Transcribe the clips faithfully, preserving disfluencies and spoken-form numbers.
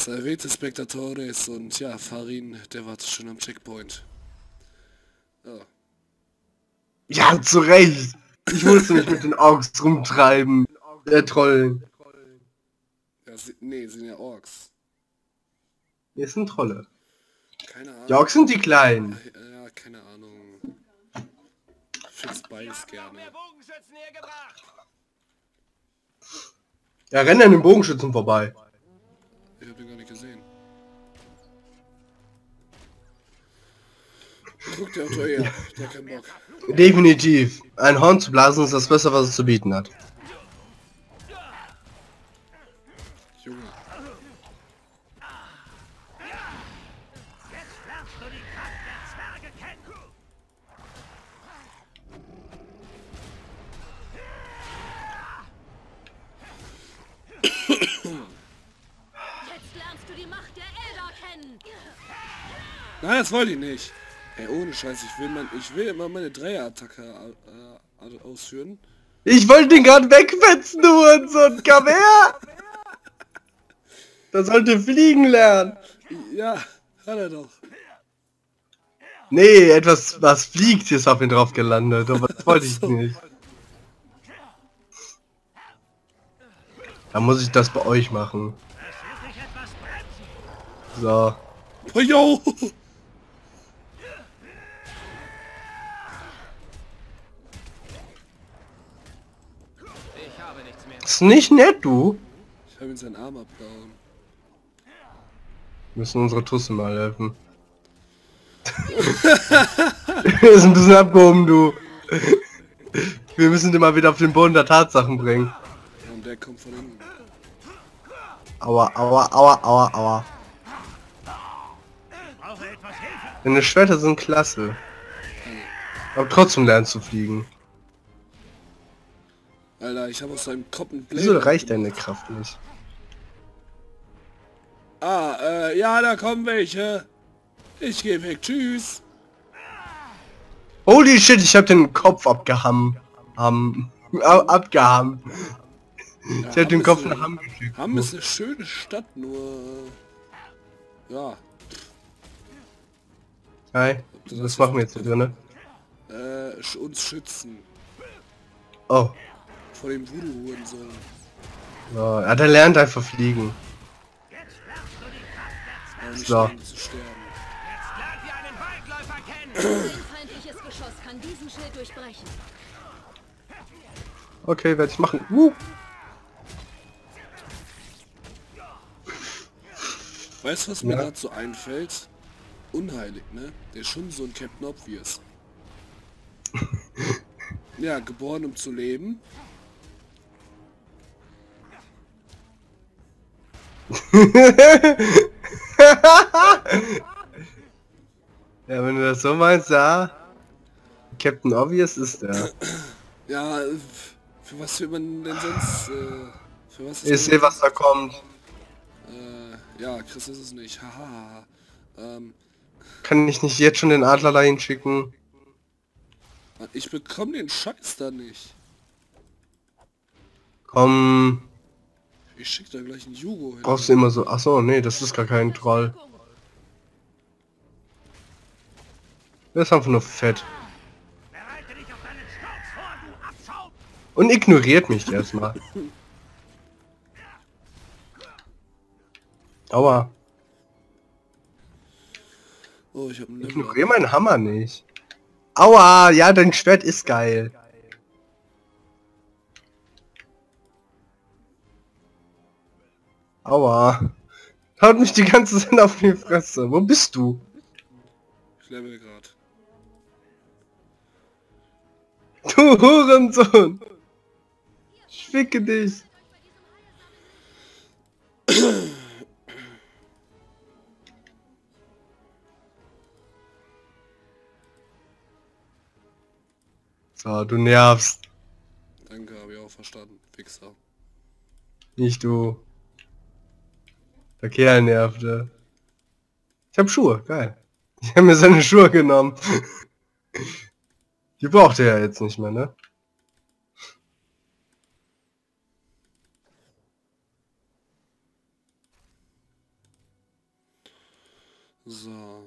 Salvete Spectatores und ja, Farin, der wartet schon am Checkpoint. Ja. Ja, zu Recht. Ich musste mich mit den Orks rumtreiben. Äh, trollen. Ja, sie, nee, sind ja Orks. Hier sind Trolle. Keine Ahnung. Die Orks sind die Kleinen. Ja, keine Ahnung. Ich find's beides gerne. Ja, rennen an den Bogenschützen vorbei. Ich hab den gar nicht gesehen. Guck dir Auto eher, der hat keinen Bock. Definitiv. Ein Horn zu blasen ist das Beste, was es zu bieten hat. Junge. Jetzt lernst du die Macht der Eldar kennen. Nein, das wollte ich nicht. Ey, ohne Scheiß, ich will, mein, ich will immer meine Dreier-Attacke äh, ausführen. Ich wollte den gerade wegfetzen, du Hurensohn. Komm her! Der sollte fliegen lernen. Ja, hat er doch. Nee, etwas, was fliegt, ist auf ihn drauf gelandet. Aber das wollte ich So. nicht. Da muss ich das bei euch machen. So. Oh, yo! Ist nicht nett, du. Ich habe ihm seinen Arm abgehauen. Wir müssen unsere Tusse mal helfen. Ist ein bisschen abgehoben, du. Wir müssen den mal wieder auf den Boden der Tatsachen bringen. Und der kommt von hinten. Aua, aua, aua, aua, aua. Deine Schwerter sind klasse. Aber trotzdem lernst du fliegen. Alter, ich habe aus seinem Kopf ein Wieso Blade reicht deine gemacht. Kraft nicht? Ah, äh, ja, da kommen welche. Ich gehe weg, tschüss. Holy shit, ich hab den Kopf abgehammt. Ham, ab, abgehammt. Ja, Ich hab den Hamm Kopf ist nach eine- Hamm geschickt. Hamm ist eine schöne Stadt, nur... Ja, Hi, was machen wir jetzt hier drinne? äh, sch- uns schützen. Oh. Vor dem Voodoo-Hurensohn. So, ja, der lernt einfach fliegen. Aber nicht So. sterben zu sterben. Ein feindliches Geschoss kann diesen Schild durchbrechen. Okay, werde ich machen. Uh. Weißt du, was mir Ja. gerade so einfällt? Unheilig, ne? Der ist schon so ein Captain Obvious. Ja, geboren um zu leben. Ja, wenn du das so meinst, ja. Captain Obvious ist der. Ja, äh, für was will man denn sonst... Äh, für was ist Ich man sehe, denn was da kommt. Äh, ja, Chris ist es nicht. Haha. ähm, Kann ich nicht jetzt schon den Adler dahin schicken? ich bekomme den Scheiß da nicht. Komm, Ich schicke da gleich einen Jugo hin. brauchst du immer so. Ach so, nee, das ist gar kein Troll. Der ist einfach nur fett. Und ignoriert mich erstmal. Aua. Oh, ich habe einen Level. Ignoriere meinen Hammer nicht. Aua, ja, dein Schwert ist geil. Aua. Haut mich die ganze Zeit auf die Fresse. Wo bist du? Ich level gerade. Du Hurensohn. Ich ficke dich. So, du nervst. Danke, habe ich auch verstanden. Fixer. Nicht du. Der Kerl nervte. Ich hab Schuhe, geil. Ich habe mir seine Schuhe genommen. Die braucht er ja jetzt nicht mehr, ne? So.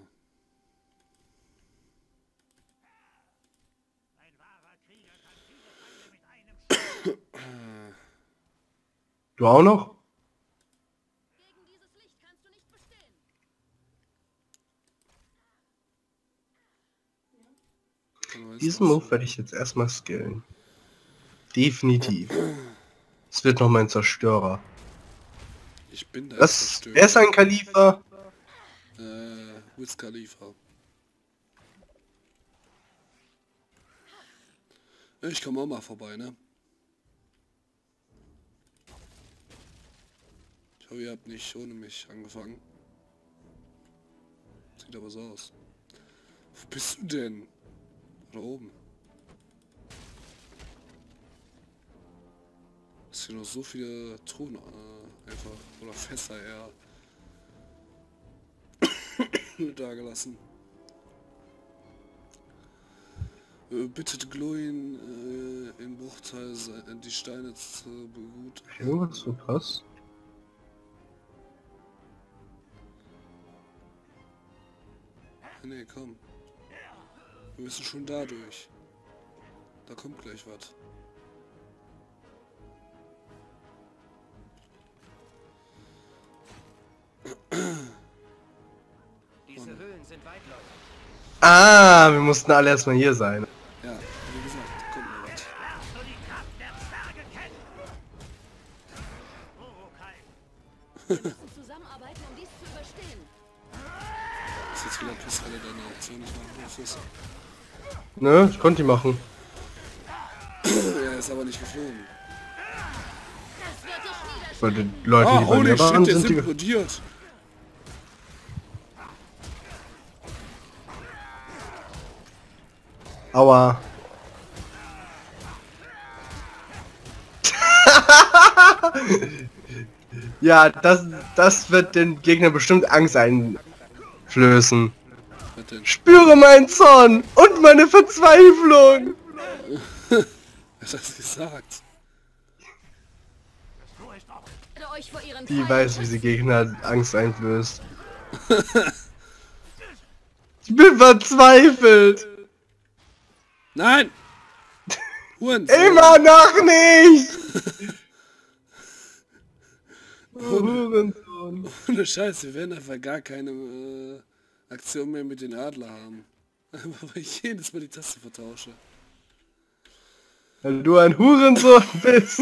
Du auch noch? Gegen dieses Licht kannst du nicht bestehen. Diesen Move werde ich jetzt erstmal skillen. Definitiv. Es wird noch mein Zerstörer. Ich bin der Das, Zerstörer. wer ist ein Khalifa? Äh, Wiz Khalifa. Ich komme auch mal vorbei, ne? Ich hoffe, ihr habt nicht ohne mich angefangen. Sieht aber so aus. Wo bist du denn? Da oben. Ist hier noch so viele Truhen äh, einfach. Oder Fässer eher. da gelassen. Äh, bittet Gloin äh, in Bruchteil äh, die Steine zu begut. Irgendwas verpasst? Nee, komm. Wir müssen schon dadurch. Da kommt gleich was. Diese Höhlen sind weitläufig. Ah, wir mussten alle erstmal hier sein. Ja, wie gesagt, da kommt noch was. Wir müssen zusammenarbeiten, um dies zu überstehen. Ist jetzt wieder plus alle deine Aktion nicht machen durftest. Ne, ich konnte die machen. Er ist aber nicht geflogen. Das wird dich niederschlagen. Bei den Leuten, Ah, die bei holy mir waren, shit, der ist sind die... implodiert. Aua. Ja, das, das wird den Gegner bestimmt Angst einflößen. Was denn? Spüre meinen Zorn und meine Verzweiflung. Was hat sie gesagt? Ich werde euch vor ihren Die Feinden weiß, wie sie schützen. Gegner Angst einflößt. Ich bin verzweifelt. Nein! Huren! Immer noch nicht. Hurensohn. Ohne Scheiß, wir werden einfach gar keine äh, Aktion mehr mit den Adler haben. Einfach weil ich jedes Mal die Taste vertausche. Weil du ein Hurensohn bist.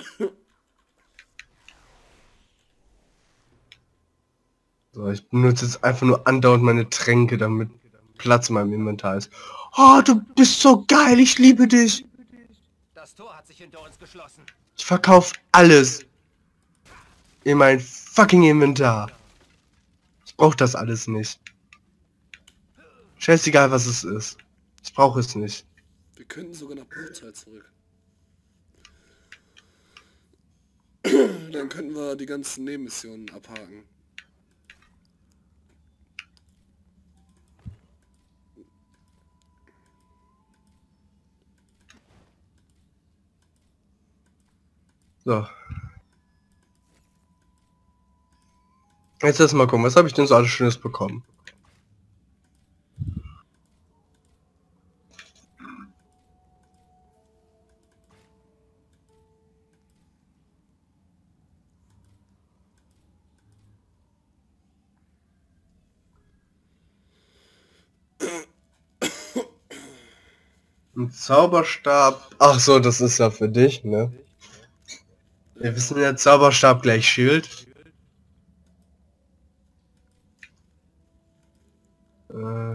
So, ich benutze jetzt einfach nur andauernd meine Tränke, damit Platz in meinem Inventar ist. Oh, du bist so geil, ich liebe dich. Das Tor hat sich hinter uns geschlossen. Ich verkaufe alles in mein fucking Inventar. Ich brauche das alles nicht. Scheißegal, was es ist. Ich brauche es nicht. Wir könnten sogar nach Bruchzeit zurück. Dann könnten wir die ganzen Nebenmissionen abhaken. So. Jetzt erst mal gucken, was habe ich denn so alles Schönes bekommen? Ein Zauberstab. Ach so, das ist ja für dich, ne? Wir wissen ja, Zauberstab gleich Schild. Äh,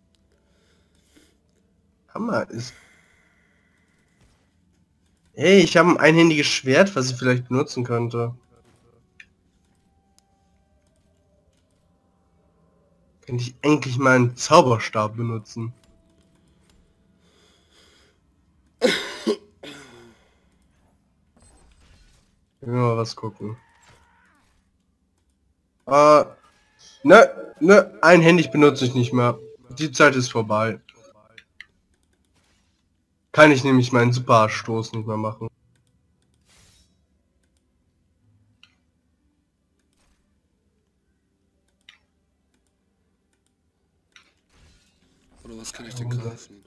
Hammer ist... Hey, ich habe ein einhändiges Schwert, was ich vielleicht benutzen könnte. Könnte ich endlich mal einen Zauberstab benutzen. Mal was gucken. Äh, ne, ne, einhändig benutze ich nicht mehr. Die Zeit ist vorbei. Kann ich nämlich meinen Superstoß nicht mehr machen. Oder was kann ich denn kaufen?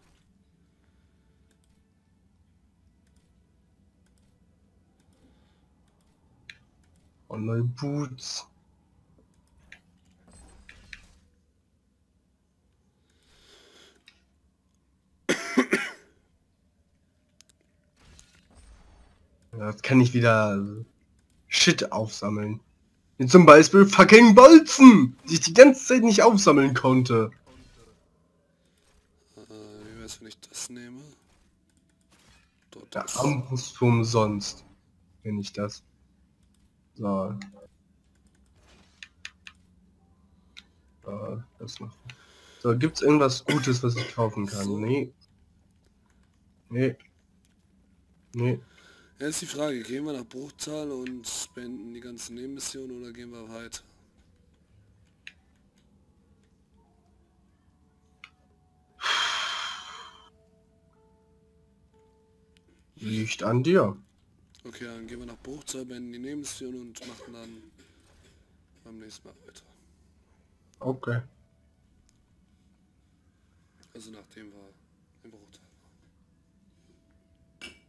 Und neue Boots. Ja, jetzt kann ich wieder Shit aufsammeln. Wie zum Beispiel fucking Bolzen, die ich die ganze Zeit nicht aufsammeln konnte. Äh, wie wär's, wenn ich das nehme? Dort Der ist. Armbrustturm sonst. Wenn ich das. So. Äh, das noch. So, gibt's irgendwas Gutes, was ich kaufen kann? So. Nee. Nee. Nee. Ja, ist die Frage, gehen wir nach Bruchtal und beenden die ganzen Nebenmissionen oder gehen wir weiter? Liegt an dir. Okay, dann gehen wir nach Bruchtal, beenden die Nebenmissionen und machen dann beim nächsten Mal weiter. Okay. Also nachdem wir im Bruchtal waren.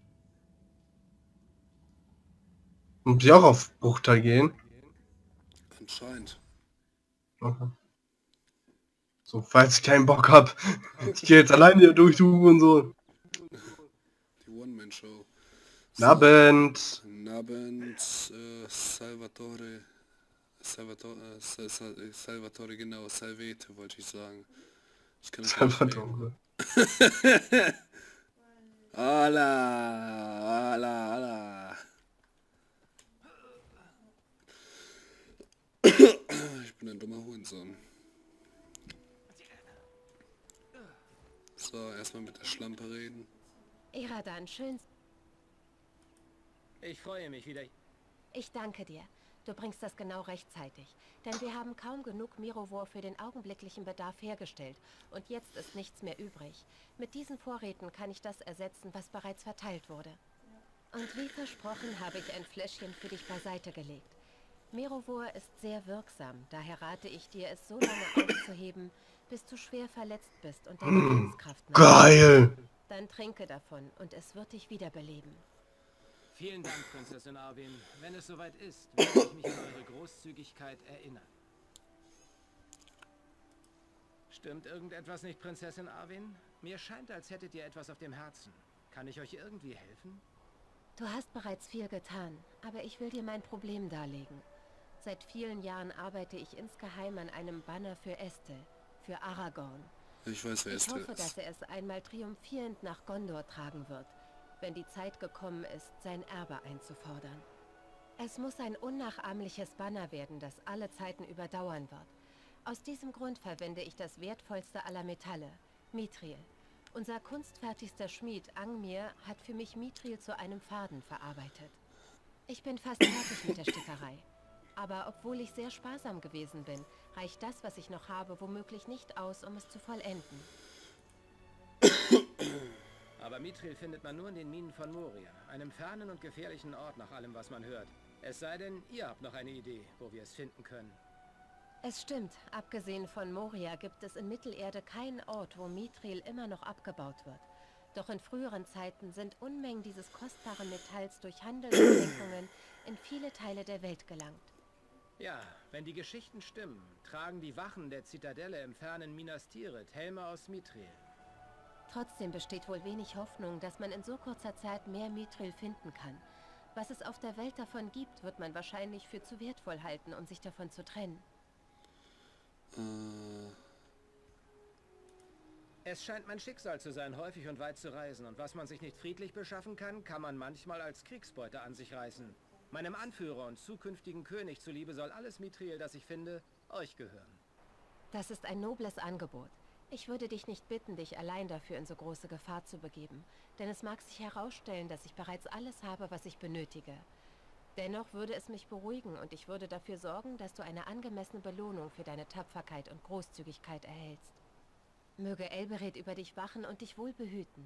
Muss ich auch auf Bruchteil gehen? Anscheinend. Okay. So, falls ich keinen Bock hab. Ich gehe jetzt alleine hier durch und so. Die One-Man-Show. Guten Abend. Guten Abend, äh, Salvatore. Salvatore, äh, Sal Sal Salvatore, genau, Salvete wollte ich sagen. Ich kann das nicht lesen. Salvatore. Ala, ala, ala. Ich bin ein dummer Hurensohn. So, erstmal mit der Schlampe reden. Iradan, schön. Ich freue mich wieder. Ich danke dir. Du bringst das genau rechtzeitig. Denn wir haben kaum genug Mirovor für den augenblicklichen Bedarf hergestellt. Und jetzt ist nichts mehr übrig. Mit diesen Vorräten kann ich das ersetzen, was bereits verteilt wurde. Und wie versprochen habe ich ein Fläschchen für dich beiseite gelegt. Mirovor ist sehr wirksam. Daher rate ich dir, es so lange aufzuheben, bis du schwer verletzt bist und deine Lebenskraft nachlässt. Geil. Dann trinke davon und es wird dich wiederbeleben. Vielen Dank, Prinzessin Arwen. Wenn es soweit ist, werde ich mich an eure Großzügigkeit erinnern. Stimmt irgendetwas nicht, Prinzessin Arwen? Mir scheint, als hättet ihr etwas auf dem Herzen. Kann ich euch irgendwie helfen? Du hast bereits viel getan, aber ich will dir mein Problem darlegen. Seit vielen Jahren arbeite ich insgeheim an einem Banner für Estel, für Aragorn. Ich weiß, wer Ich Estel hoffe, dass ist. er es einmal triumphierend nach Gondor tragen wird, wenn die Zeit gekommen ist, sein Erbe einzufordern. Es muss ein unnachahmliches Banner werden, das alle Zeiten überdauern wird. Aus diesem Grund verwende ich das wertvollste aller Metalle, Mithril. Unser kunstfertigster Schmied Angmir hat für mich Mithril zu einem Faden verarbeitet. Ich bin fast fertig mit der Stickerei. Aber obwohl ich sehr sparsam gewesen bin, reicht das, was ich noch habe, womöglich nicht aus, um es zu vollenden. Aber Mithril findet man nur in den Minen von Moria, einem fernen und gefährlichen Ort nach allem, was man hört. Es sei denn, ihr habt noch eine Idee, wo wir es finden können. Es stimmt, abgesehen von Moria gibt es in Mittelerde keinen Ort, wo Mithril immer noch abgebaut wird. Doch in früheren Zeiten sind Unmengen dieses kostbaren Metalls durch Handelsentdeckungen in viele Teile der Welt gelangt. Ja, wenn die Geschichten stimmen, tragen die Wachen der Zitadelle im fernen Minas Tirith Helme aus Mithril. Trotzdem besteht wohl wenig Hoffnung, dass man in so kurzer Zeit mehr Mithril finden kann. Was es auf der Welt davon gibt, wird man wahrscheinlich für zu wertvoll halten, um sich davon zu trennen. Äh, Es scheint mein Schicksal zu sein, häufig und weit zu reisen. Und was man sich nicht friedlich beschaffen kann, kann man manchmal als Kriegsbeute an sich reißen. Meinem Anführer und zukünftigen König zuliebe soll alles Mithril, das ich finde, euch gehören. Das ist ein nobles Angebot. Ich würde dich nicht bitten, dich allein dafür in so große Gefahr zu begeben, denn es mag sich herausstellen, dass ich bereits alles habe, was ich benötige. Dennoch würde es mich beruhigen und ich würde dafür sorgen, dass du eine angemessene Belohnung für deine Tapferkeit und Großzügigkeit erhältst. Möge Elbereth über dich wachen und dich wohl behüten.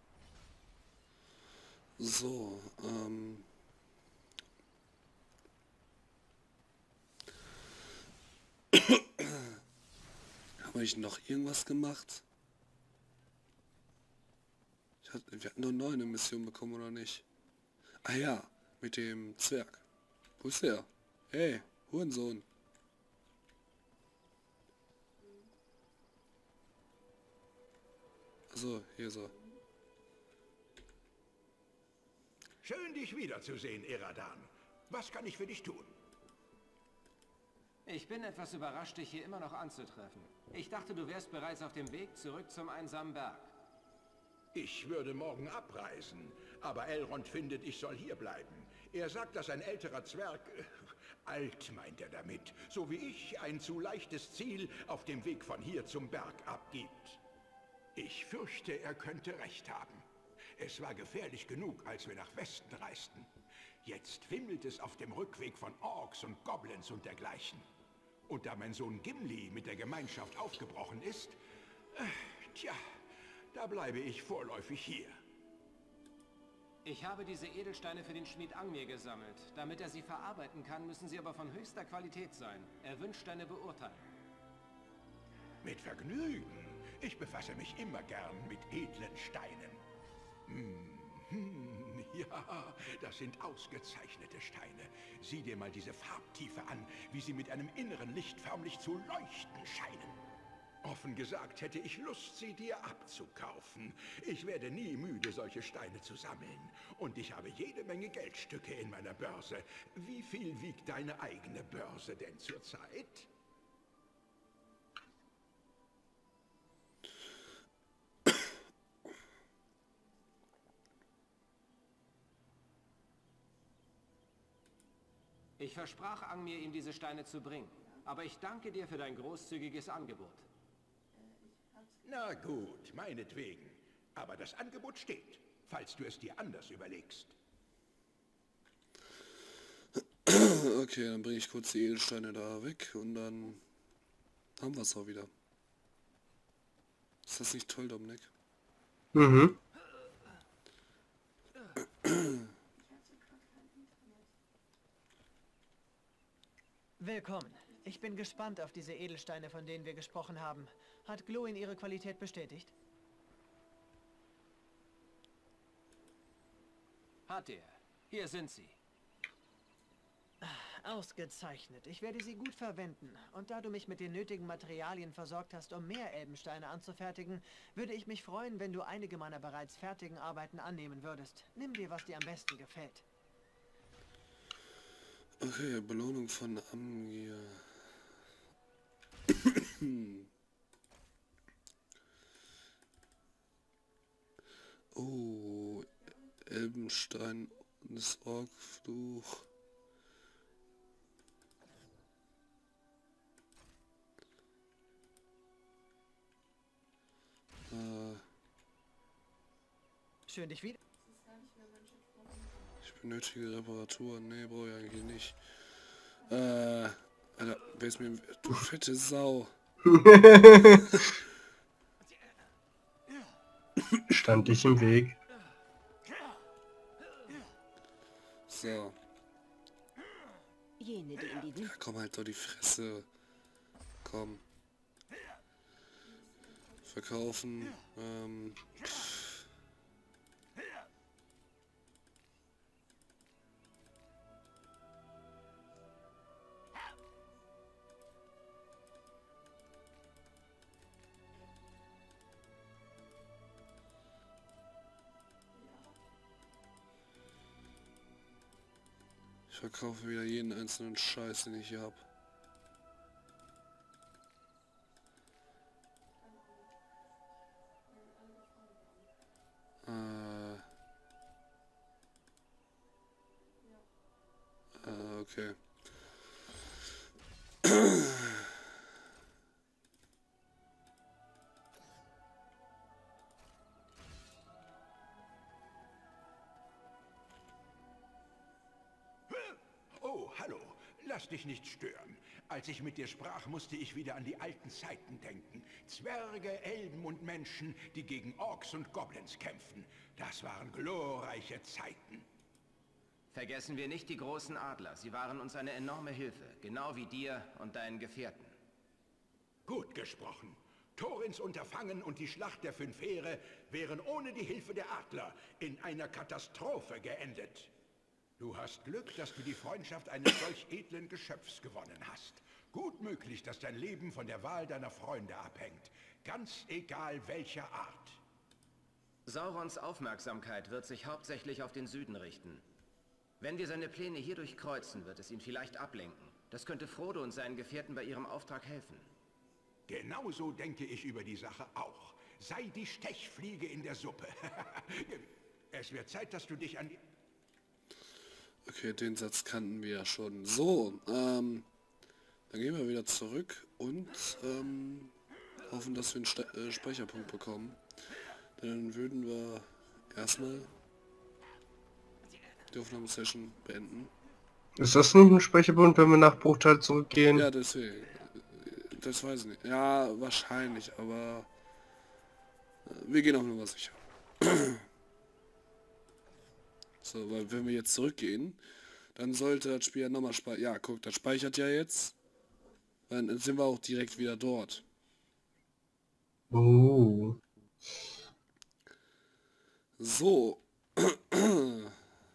so, ähm... Habe ich noch irgendwas gemacht? Wir hatten, wir hatten doch noch eine Mission bekommen, oder nicht? Ah ja, mit dem Zwerg. Wo ist der? Hey, Hurensohn. Also, hier so. Schön, dich wiederzusehen, Iradan. Was kann ich für dich tun? Ich bin etwas überrascht, dich hier immer noch anzutreffen. Ich dachte, du wärst bereits auf dem Weg zurück zum einsamen Berg. Ich würde morgen abreisen, aber Elrond findet, ich soll hier bleiben. Er sagt, dass ein älterer Zwerg, äh, alt meint er damit, so wie ich, ein zu leichtes Ziel auf dem Weg von hier zum Berg abgibt. Ich fürchte, er könnte recht haben. Es war gefährlich genug, als wir nach Westen reisten. Jetzt wimmelt es auf dem Rückweg von Orks und Goblins und dergleichen. Und da mein Sohn Gimli mit der Gemeinschaft aufgebrochen ist, äh, tja, da bleibe ich vorläufig hier. Ich habe diese Edelsteine für den Schmied Angmir gesammelt. Damit er sie verarbeiten kann, müssen sie aber von höchster Qualität sein. Er wünscht eine Beurteilung. Mit Vergnügen. Ich befasse mich immer gern mit edlen Steinen. Hm, ja, das sind ausgezeichnete Steine. Sieh dir mal diese Farbtiefe an, wie sie mit einem inneren Licht förmlich zu leuchten scheinen. Offen gesagt hätte ich Lust, sie dir abzukaufen. Ich werde nie müde, solche Steine zu sammeln. Und ich habe jede Menge Geldstücke in meiner Börse. Wie viel wiegt deine eigene Börse denn zurzeit? Ich versprach Angmir, ihm diese Steine zu bringen. Aber ich danke dir für dein großzügiges Angebot. Na gut, meinetwegen. Aber das Angebot steht, falls du es dir anders überlegst. Okay, dann bringe ich kurz die Edelsteine da weg und dann haben wir es auch wieder. Ist das nicht toll, Dominik? Mhm. Willkommen. Ich bin gespannt auf diese Edelsteine, von denen wir gesprochen haben. Hat Glóin ihre Qualität bestätigt? Hat er. Hier sind sie. Ausgezeichnet. Ich werde sie gut verwenden. Und da du mich mit den nötigen Materialien versorgt hast, um mehr Elbensteine anzufertigen, würde ich mich freuen, wenn du einige meiner bereits fertigen Arbeiten annehmen würdest. Nimm dir, was dir am besten gefällt. Okay, Belohnung von Amgir. Oh, Elbenstein und das Orkfluch. Äh, Schön, dich wieder. ich benötige Reparaturen. Nee, brauche ich eigentlich nicht. Äh, Alter, wer ist mir... Du fette Sau. Stand ich im Weg. So. Jene, die in die Ja, komm halt doch die Fresse. Komm. Verkaufen. Ähm... Ich verkaufe wieder jeden einzelnen Scheiß, den ich hier hab. Äh, äh, okay. Oh, hallo. Lass dich nicht stören. Als ich mit dir sprach, musste ich wieder an die alten Zeiten denken. Zwerge, Elben und Menschen, die gegen Orks und Goblins kämpfen. Das waren glorreiche Zeiten. Vergessen wir nicht die großen Adler. Sie waren uns eine enorme Hilfe. Genau wie dir und deinen Gefährten. Gut gesprochen. Thorins Unterfangen und die Schlacht der fünf Heere wären ohne die Hilfe der Adler in einer Katastrophe geendet. Du hast Glück, dass du die Freundschaft eines solch edlen Geschöpfs gewonnen hast. Gut möglich, dass dein Leben von der Wahl deiner Freunde abhängt. Ganz egal welcher Art. Saurons Aufmerksamkeit wird sich hauptsächlich auf den Süden richten. Wenn wir seine Pläne hier durchkreuzen, wird es ihn vielleicht ablenken. Das könnte Frodo und seinen Gefährten bei ihrem Auftrag helfen. Genauso denke ich über die Sache auch. Sei die Stechfliege in der Suppe. Es wird Zeit, dass du dich an die... Okay, den Satz kannten wir ja schon. So, ähm, dann gehen wir wieder zurück und ähm, hoffen, dass wir einen Ste äh, Speicherpunkt bekommen. Dann würden wir erstmal die Aufnahmesession beenden. Ist das nicht ein Speicherpunkt, wenn wir nach Bruchteil zurückgehen? Ja, deswegen. Das weiß ich nicht. Ja, wahrscheinlich, aber wir gehen auf Nummer sicher. So, weil wenn wir jetzt zurückgehen, dann sollte das Spiel ja nochmal speichern. Ja, guck, das speichert ja jetzt. Dann sind wir auch direkt wieder dort. Oh. So. Na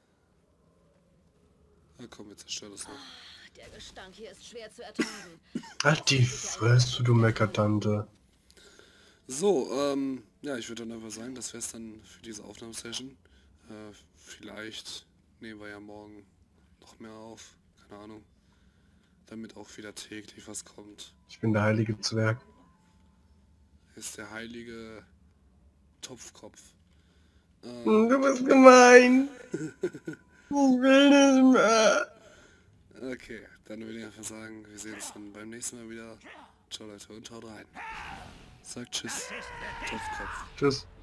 komm, jetzt zerstört das noch. Der Gestank hier ist schwer zu ertragen. Halt die Fresse, du Meckertante. So, ähm, ja, ich würde dann einfach sagen, das wäre es dann für diese Aufnahmesession. Äh, vielleicht nehmen wir ja morgen noch mehr auf, keine Ahnung. Damit auch wieder täglich was kommt. Ich bin der heilige Zwerg. Ist der heilige Topfkopf. Ähm, du bist gemein. Ich will nicht mehr. Okay, dann würde ich einfach sagen, wir sehen uns dann beim nächsten Mal wieder. Ciao Leute und haut rein. Sagt tschüss, Topfkopf. Tschüss.